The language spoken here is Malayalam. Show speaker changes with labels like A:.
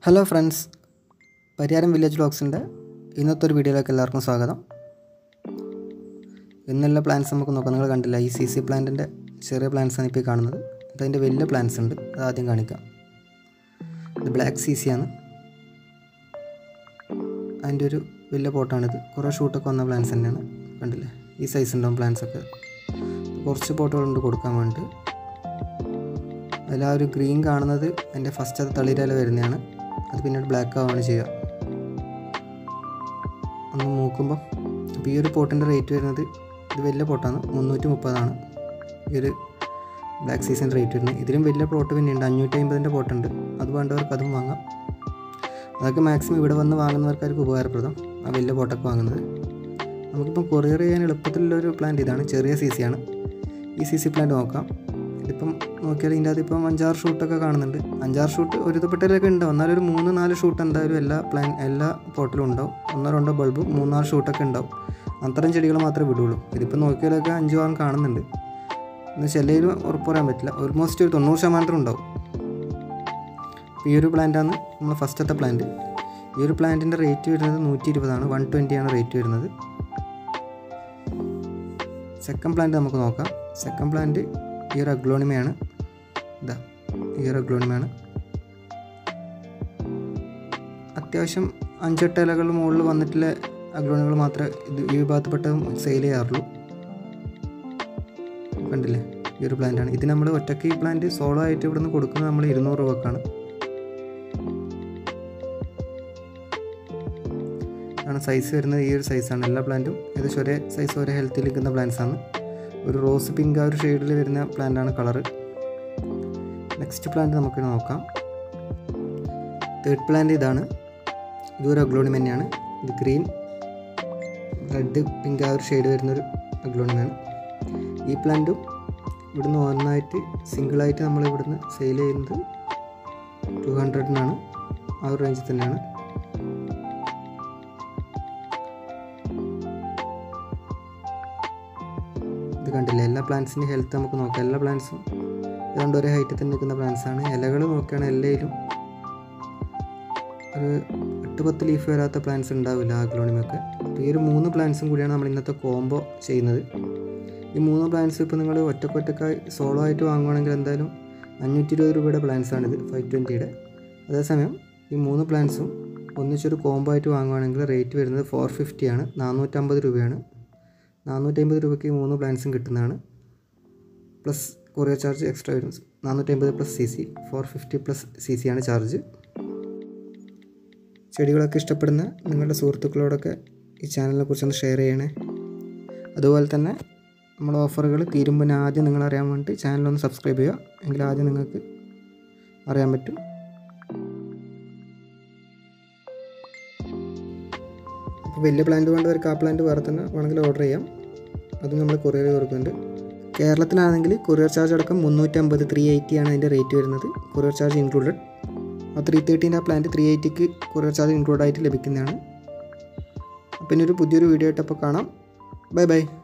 A: ഹലോ ഫ്രണ്ട്സ്, പരിയാരം വില്ലേജ് വ്ളോഗ്സിൻ്റെ ഇന്നത്തെ ഒരു വീഡിയോയിലേക്ക് എല്ലാവർക്കും സ്വാഗതം. ഇന്നുള്ള പ്ലാന്റ്സ് നമുക്ക് നോക്കാം. നിങ്ങൾ കണ്ടില്ല, ഈ CC പ്ലാന്റിൻ്റെ ചെറിയ പ്ലാന്റ്സാണ് ഇപ്പോൾ കാണുന്നത്. ഇതതിൻ്റെ വലിയ പ്ലാന്റ്സ് ഉണ്ട്, അത് ആദ്യം കാണിക്കാം. ഇത് ബ്ലാക്ക് CC ആണ്. അതിൻ്റെ ഒരു വലിയ പോട്ടാണിത്. കുറേ ഷൂട്ടൊക്കെ വന്ന പ്ലാന്റ്സ് തന്നെയാണ്. കണ്ടില്ലേ, ഈ സൈസ് ഉണ്ടാവും പ്ലാന്റ്സൊക്കെ. കുറച്ച് പോട്ടുകളുണ്ട് കൊടുക്കാൻ വേണ്ടി. അതിൽ ആ ഒരു ഗ്രീൻ കാണുന്നത് അതിൻ്റെ ഫസ്റ്റ് അത് തളിരില വരുന്നതാണ്. അത് പിന്നീട് ബ്ലാക്ക് ആവുകയാണ് ചെയ്യുക. ഒന്ന് നോക്കുമ്പോൾ അപ്പോൾ ഈ ഒരു പോട്ടിൻ്റെ റേറ്റ് വരുന്നത്, ഇത് വലിയ പോട്ടാണ്, 330 ഈ ഒരു ബ്ലാക്ക് സീസൺ റേറ്റ് വരുന്നത്. ഇതിലും വലിയ പോട്ട് പിന്നെയുണ്ട്, 550 പോട്ടുണ്ട്. അത് വേണ്ടവർക്ക് അതും വാങ്ങാം. അതൊക്കെ മാക്സിമം ഇവിടെ വന്ന് വാങ്ങുന്നവർക്കാർക്ക് ഉപകാരപ്രദം, ആ വലിയ പോട്ടൊക്കെ വാങ്ങുന്നത്. നമുക്കിപ്പം കൊറിയർ ചെയ്യാൻ എളുപ്പത്തിലുള്ളൊരു പ്ലാന്റ് ഇതാണ്. ചെറിയ CC ആണ്. ഈ CC പ്ലാന്റ് നോക്കാം. ഇതിപ്പം നോക്കിയാൽ ഇതിൻ്റെ അകത്ത് ഇപ്പം 5-6 ഷൂട്ടൊക്കെ കാണുന്നുണ്ട്. 5-6 ഷൂട്ട് ഒരുത്തപ്പെട്ടതിലൊക്കെ ഉണ്ടാവും. എന്നാലും ഒരു 3-4 ഷൂട്ട് എന്തായാലും എല്ലാ പോട്ടിലും ഉണ്ടാവും. 1-2 ബൾബ് 3-4 ഷൂട്ടൊക്കെ ഉണ്ടാവും. അത്തരം ചെടികൾ മാത്രമേ വിടുള്ളൂ. ഇതിപ്പോൾ നോക്കിയാലൊക്കെ 5-6 കാണുന്നുണ്ട്. എന്ന് ചിലയിൽ ഉറപ്പ് പറയാൻ പറ്റില്ല. ഓൾമോസ്റ്റ് ഒരു 90% ഉണ്ടാവും. ഈ ഒരു പ്ലാന്റാണ് നമ്മൾ ഫസ്റ്റത്തെ പ്ലാന്റ്. ഈ ഒരു പ്ലാന്റിൻ്റെ റേറ്റ് വരുന്നത് 120 120 റേറ്റ് വരുന്നത്. സെക്കൻഡ് പ്ലാന്റ് നമുക്ക് നോക്കാം. സെക്കൻഡ് പ്ലാന്റ് ഈ ഒരു അഗ്ലോണിമയാണ്. ഇതാ, ഈ ഒരു അഗ്ലോണിമയാണ്. അത്യാവശ്യം 5-8 ഇലകൾ മുകളിൽ വന്നിട്ടുള്ള അഗ്ലോണിമകൾ മാത്രമേ ഇത് ഈ വിഭാഗത്തിൽപ്പെട്ട സെയിൽ ചെയ്യാറുള്ളൂ. കണ്ടില്ലേ, ഈ ഒരു പ്ലാന്റാണ്. ഇത് നമ്മൾ ഒറ്റയ്ക്ക് ഈ പ്ലാന്റ് സോളോ ആയിട്ട് ഇവിടെ നിന്ന് കൊടുക്കുന്നത് നമ്മൾ 200 രൂപക്കാണ്. ആണ് സൈസ് വരുന്നത്. ഈ ഒരു സൈസാണ്. എല്ലാ പ്ലാന്റും ഏകദേശം ഒരേ സൈസ്, ഒരേ ഹെൽത്തിൽ നിൽക്കുന്ന പ്ലാന്റ്സാണ്. ഒരു റോസ് പിങ്ക് ആ ഒരു ഷെയ്ഡിൽ വരുന്ന പ്ലാന്റാണ് കളറ്. നെക്സ്റ്റ് പ്ലാന്റ് നമുക്ക് നോക്കാം. തേർഡ് പ്ലാന്റ് ഇതാണ്. ഇതൊരു അഗ്ലോണിമ തന്നെയാണ്. ഇത് ഗ്രീൻ, റെഡ്, പിങ്ക് ആ ഒരു ഷെയ്ഡ് വരുന്നൊരു അഗ്ലോണിമയാണ്. ഈ പ്ലാന്റും ഇവിടുന്ന് ഒന്നായിട്ട് സിംഗിളായിട്ട് നമ്മൾ ഇവിടുന്ന് സെയിൽ ചെയ്യുന്നത് 200 ആ ഒരു റേഞ്ചിൽ തന്നെയാണ്. ഇത് കണ്ടില്ല, എല്ലാ പ്ലാന്റ്സിൻ്റെ ഹെൽത്ത് നമുക്ക് നോക്കാം. എല്ലാ പ്ലാന്റ്സും ഏതാണ്ട് ഒരേ ഹൈറ്റിൽ തന്നെ നിൽക്കുന്ന പ്ലാന്റ്സാണ്. ഇലകൾ നോക്കുകയാണെങ്കിൽ എല്ലാവരും ഒരു 8-10 ലീഫ് വരാത്ത പ്ലാന്റ്സ് ഉണ്ടാവില്ല അഗ്ലോണിമയൊക്കെ. അപ്പോൾ ഈ ഒരു 3 പ്ലാന്റ്സും കൂടിയാണ് നമ്മൾ ഇന്നത്തെ കോംബോ ചെയ്യുന്നത്. ഈ 3 പ്ലാന്റ്സ് ഇപ്പോൾ നിങ്ങൾ ഒറ്റക്കൊറ്റക്കായി സോളോ ആയിട്ട് വാങ്ങുകയാണെങ്കിൽ എന്തായാലും 520 രൂപയുടെ പ്ലാന്റ്സാണിത്, 520. അതേസമയം ഈ 3 പ്ലാന്റ്സും ഒന്നിച്ചൊരു കോംബോ ആയിട്ട് വാങ്ങുകയാണെങ്കിൽ റേറ്റ് വരുന്നത് 450 450 രൂപയാണ്. 450 രൂപയ്ക്ക് 3 പ്ലാന്റ്സും കിട്ടുന്നതാണ്. പ്ലസ് കൊറിയർ ചാർജ് എക്സ്ട്രാ വരും. 450 പ്ലസ് CC, 450 പ്ലസ് CC ആണ് ചാർജ്. ചെടികളൊക്കെ ഇഷ്ടപ്പെടുന്ന നിങ്ങളുടെ സുഹൃത്തുക്കളോടൊക്കെ ഈ ചാനലിനെ കുറിച്ചൊന്ന് ഷെയർ ചെയ്യണേ. അതുപോലെ തന്നെ നമ്മുടെ ഓഫറുകൾ തീരുമ്പോൾ ആദ്യം നിങ്ങൾ അറിയാൻ വേണ്ടി ചാനലൊന്ന് സബ്സ്ക്രൈബ് ചെയ്യുക. എങ്കിൽ ആദ്യം നിങ്ങൾക്ക് അറിയാൻ പറ്റും. അപ്പോൾ വലിയ പ്ലാന്റ് വേണ്ടവർക്ക് ആ പ്ലാന്റ് വേറെ തന്നെ വേണമെങ്കിൽ ഓർഡർ ചെയ്യാം. അതും നമ്മൾ കൊറിയർ കൊടുക്കുന്നുണ്ട്. കേരളത്തിലാണെങ്കിൽ കൊറിയർ ചാർജ് അടക്കം 350, 380 അതിൻ്റെ റേറ്റ് വരുന്നത്. Courier charge included. ആ 330 ആ പ്ലാന്റ് 380 കൊറിയർ ചാർജ് ഇൻക്ലൂഡ് ആയിട്ട് ലഭിക്കുന്നതാണ്. പിന്നെ ഒരു പുതിയൊരു വീഡിയോ ആയിട്ടപ്പോൾ കാണാം. Bye by.